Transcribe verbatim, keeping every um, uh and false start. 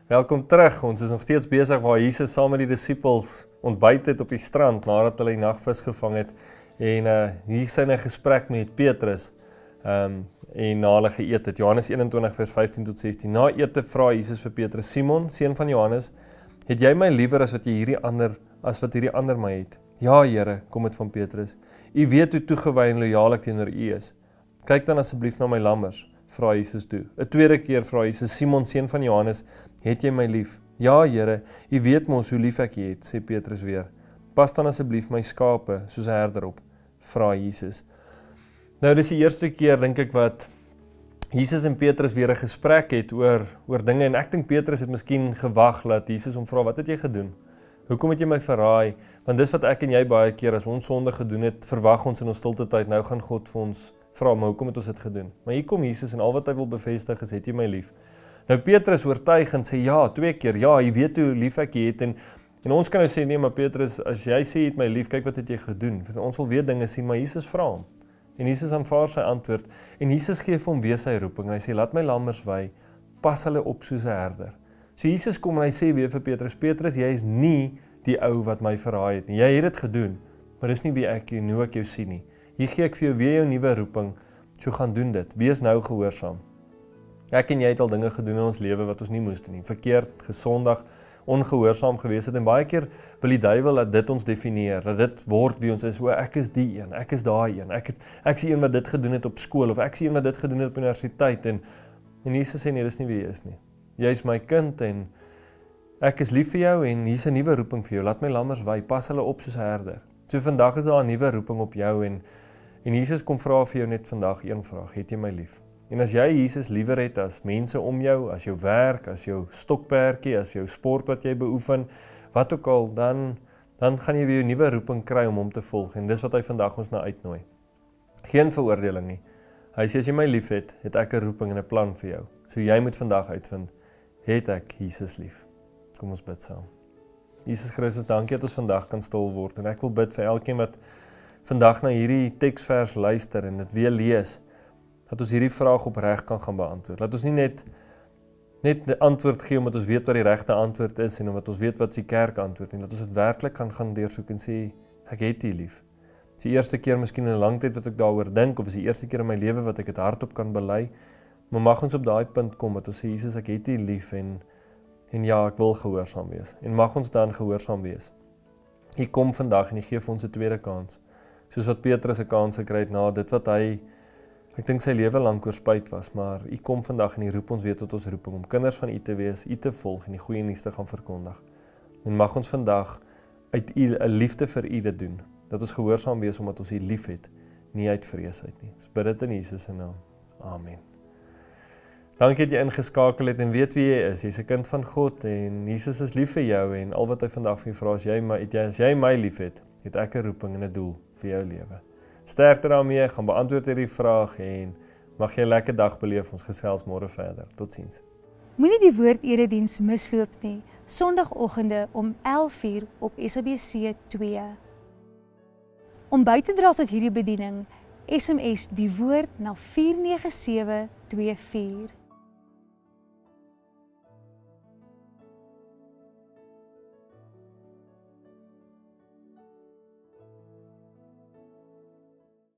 Welkom terug. Ons is nog steeds besig waar Jesus saam met die disippels ontbyt het op die strand nadat hulle die nagvis gevang het. En uh, hier is 'n gesprek met Petrus. Um, en na hulle geëet het, Johannes eenentwintig vers vyftien tot sestien. Na ete vra Jesus vir Petrus: Simon, seun van Johannes, het jy my liewer as wat jy hierdie ander as wat hierdie ander my het? Ja, Here, kom dit van Petrus. U weet hoe toegewy en lojaal ek teenoor u is. Kyk dan asseblief na my lammers, vra Jesus toe. 'n Tweede keer vra Jesus: Simon, seun van Johannes, het jy my lief? Ja, Here, u weet mos hoe lief ek u het, sê Petrus weer. Pas dan asseblief my skape soos 'n herder op, vra Jesus. Nou, dis die eerste keer, dink ek, wat Jesus en Petrus weer 'n gesprek het oor, oor dinge, en ek dink Petrus het miskien gewag dat Jesus hom vra: wat het jy gedoen? Hoekom het jy my verraai? Want dis wat ek en jy baie keer as ons sonde gedoen het, verwag ons in ons stilte tyd, nou gaan God vir ons vra, maar hoekom het ons dit gedoen? Maar hier kom Jesus en al wat hy wil bevestig is: het jy my lief? Nou Petrus oortuig en sê ja, twee keer, ja, jy weet hoe lief ek jy het, en, en ons kan nou sê, nee, maar Petrus, as jy sê jy het my lief, kyk wat het jy gedoen? Ons wil weer dinge sien, maar Jesus vra hom. En Jesus aanvaar sy antwoord, en Jesus gee vir hom weer sy roeping, en hy sê: laat my lammers wei, pas hulle op soos 'n herder. So Jesus kom en hy sê weer vir Petrus: Petrus, jy is nie die ou wat my verraai het nie. Jy het dit gedoen, maar dis nie wie ek en hoe ek jou sien nie. Hier gee ek vir jou weer jou nuwe roeping, so gaan doen dit. Wees nou gehoorsaam. Ek en jy het al dinge gedoen in ons lewe wat ons nie moes doen nie. Verkeerd, gesondig, ongehoorsaam gewees het, en baie keer wil die duiwel dat dit ons definieer, dat dit word wie ons is. O, ek is die een, ek is daai een, ek, het, ek is die een wat dit gedoen het op skool, of ek is die een wat dit gedoen het op universiteit, en, en Jesus sê, nee, dis nie wie jy is nie. Jy is my kind, en ek is lief vir jou, en hier is 'n nuwe roeping vir jou. Laat my lammers wei, pas hulle op soos 'n herder. So vandag is daar 'n nuwe roeping op jou, en, en Jesus kom vra vir jou net vandag een vraag: het jy my lief? En as jy Jesus liewer het as mense om jou, as jou werk, as jou stokperdjie, as jou sport wat jy beoefen, wat ook al, dan, dan gaan jy weer 'n nuwe roeping kry om hom te volg, en dis wat hy vandag ons na uitnooi. Geen veroordeling nie. Hy sê, as jy my lief het, het ek 'n roeping en 'n plan vir jou. So jy moet vandag uitvind, het ek Jesus lief? Kom ons bid saam. Jesus Christus, dankie dat ons vandag kan stil word, en ek wil bid vir elkeen wat vandag na hierdie teksvers luister en dit weer lees, dat ons hierdie vraag opreg kan gaan beantwoord. Laat ons nie net net 'n antwoord gee omdat ons weet wat die regte antwoord is en omdat ons weet wat die kerk antwoord nie. Laat ons dit werklik kan gaan deursoek en sê, ek het U lief. Dis die eerste keer miskien in 'n lang tyd wat ek daaroor dink, of is die eerste keer in my lewe wat ek dit hardop kan bely. Maar mag ons op daai punt kom dat ons sê, Jesus, ek het U lief, en en ja, ek wil gehoorsaam wees. En mag ons dan gehoorsaam wees. U kom vandag en U gee vir ons 'n tweede kans. Soos wat Petrus 'n kans gekry het na dit wat hy, ek dink sy lewe lank oor spyt was, maar U kom vandag en U roep ons weer tot ons roeping om kinders van U te wees, U te volg en die goeie nuus te gaan verkondig. En mag ons vandag uit U 'n liefde vir U dit doen. Dat ons gehoorsaam wees omdat ons U lief het, nie uit vrees uit nie. Ons bid dit in Jesus se naam. Amen. Dankie dat jy ingeskakel het en weet wie jy is. Jy's 'n kind van God en Jesus is lief vir jou, en al wat hy vandag vir jou vra is, jy my, as jy my lief het, het ek 'n roeping en 'n doel vir jou lewe. Sterkte daarmee, gaan beantwoord hierdie vraag, en mag jy 'n lekker dag beleef. Ons gesels môre verder. Totsiens. Moenie die woord-erediens misloop nie. Sondagoggende om elf uur op S A B C twee. Om by te dra tot hierdie bediening, S M S die woord na vier nege sewe twee vier.